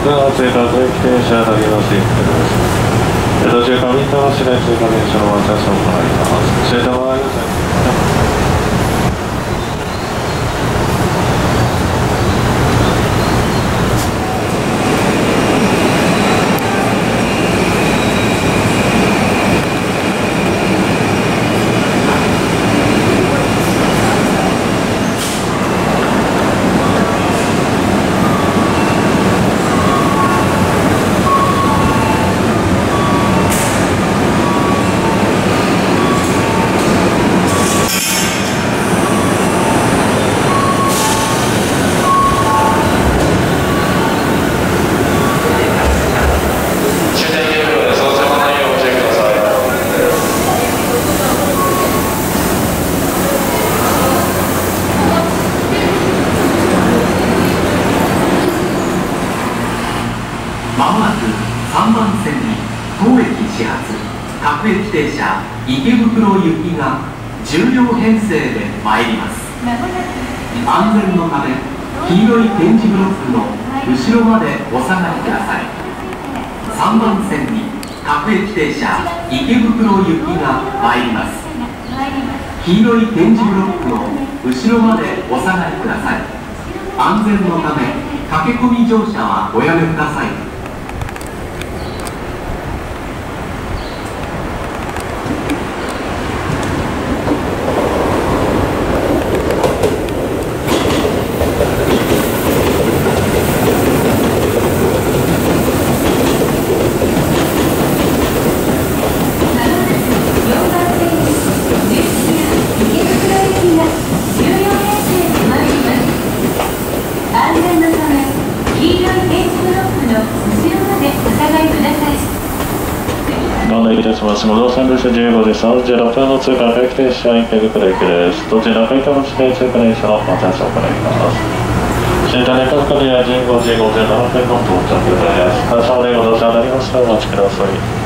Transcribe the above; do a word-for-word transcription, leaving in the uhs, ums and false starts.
が追加各駅停車なります。江戸中上板橋で追加電車の待ち合わせを行います。終点はまもなくさんばん線に当駅始発各駅停車池袋行きがじゅう両編成で参ります。安全のため黄色い点字ブロックの後ろまでお下がりください。さんばん線に各駅停車池袋行きが参ります。黄色い点字ブロックの後ろまでお下がりください。安全のため駆け込み乗車はおやめください。 ご案内いたします。ご乗船列車じゅうごじさんじゅうろっぷんの通過各駅停車池袋駅です。途中中板橋で通過電車の待ち合わせを行います。終点で各家ではじゅうごじごじゅうななふんの到着です。発車までご乗車になりましたらお待ちください。